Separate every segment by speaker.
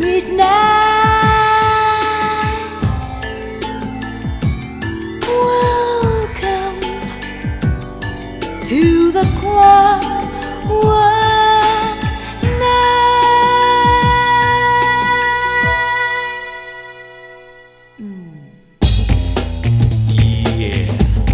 Speaker 1: sweet night. Welcome to the Clockwork Knight.
Speaker 2: Yeah.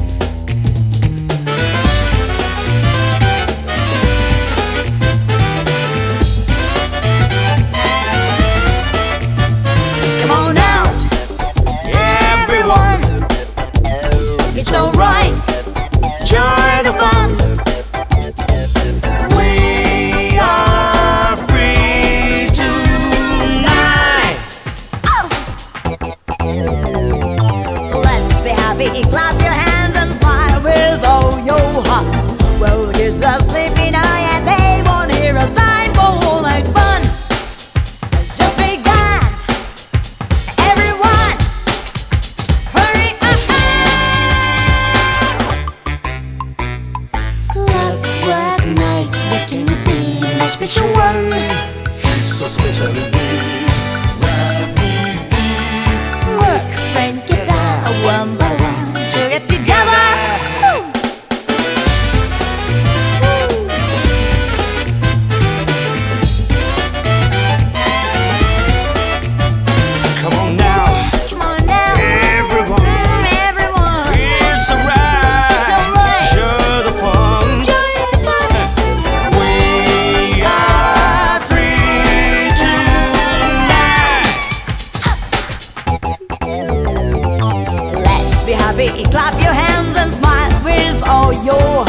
Speaker 1: Come on out, everyone. It's alright, join the fun. We are free tonight. Let's be happy, clap your hands and smile with all your heart. Well, it's a sleepy night and they won't hear us time for all night fun. Just begun. Everyone, hurry up! Clockwork Night, what can you be? A special one.
Speaker 2: So special indeed.
Speaker 1: Work, friend, get out one by one to get together. Woo!
Speaker 2: Come on now,
Speaker 1: Come on now,
Speaker 2: everyone.
Speaker 1: everyone.
Speaker 2: It's alright.
Speaker 1: It's alright.
Speaker 2: Share the fun.
Speaker 1: Join the fun.
Speaker 2: We are free tonight.
Speaker 1: Let's be happy, clap your hands and smile with all your